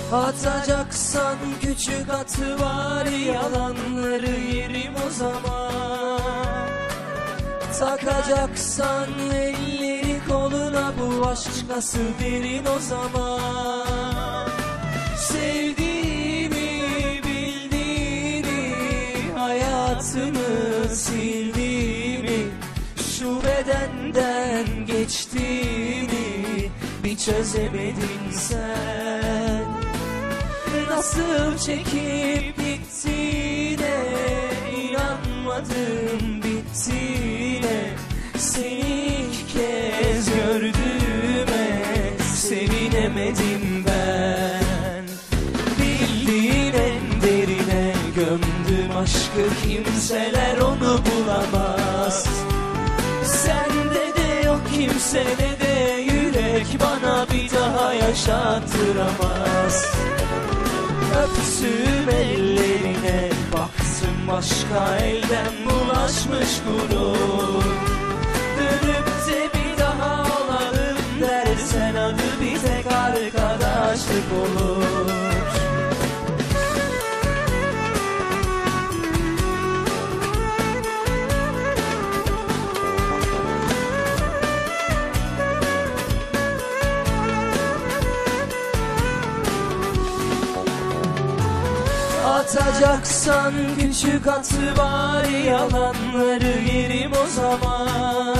Atacaksan küçük atı var, yalanları yerim o zaman. Takacaksan elleri koluna, bu aşk nasıl derin o zaman. Sevdiğimi bildiğini, hayatımı sildiğimi, şu bedenden geçtiğimi bir çözemedin sen. Nasıl çekip gittiğine inanmadım, bittiğine. Seni ilk kez gördüğüme sevinemedim ben. Bildiğin en derine gömdüm aşkı, kimseler onu bulamaz. Sende de yok, kimsede de yürek bana bir daha yaşattıramaz. Öptüm ellerine, baktım başka elden bulaşmış gurur. Dönüp de bir daha olalım dersen adı bir tek arkadaşlık olur. Atacaksan küçük atı var, yalanları yerim o zaman.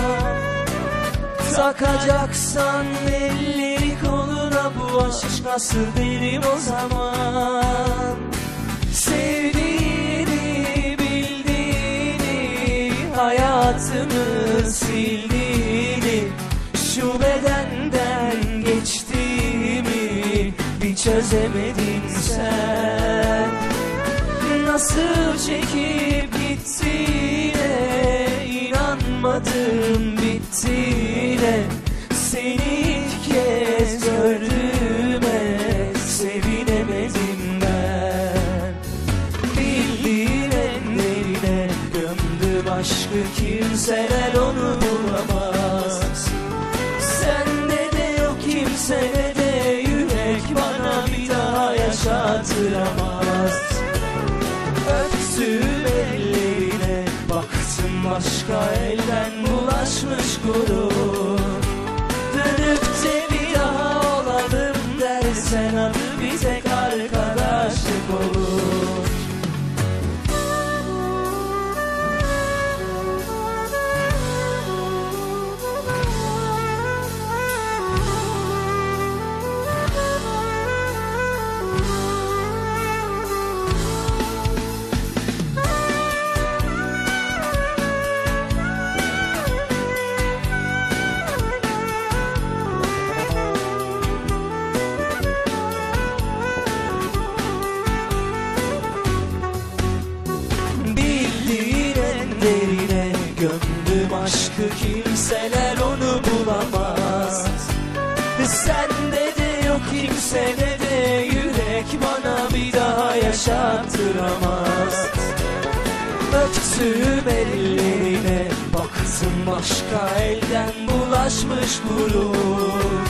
Takacaksan elleri koluna, bu aşk nasıl derim o zaman. Sevdiğini bildiğini, hayatımı sildiğini, şu bedenden geçtiğimi bir çözemedin sen. Nasıl çekip gittiğine inanmadım, bittiğine. Seni ilk kez gördüğüme sevinemedim ben. Bildiğin enlerine gömdüm aşkı, kimseler onu bulamaz. Sende de yok, kimsede de yürek bana bir daha yaşattıramaz. Öptüm ellerine, baktım başka elden bulaşmış gurur. Dönüp de bir daha olalım dersen adı bir tek arkadaşlık olur. Derine gömdüm aşkı, kimseler onu bulamaz. Sende de yok, kimsede de yürek bana bir daha yaşattıramaz. Öptüm ellerine, baktım başka elden bulaşmış gurur.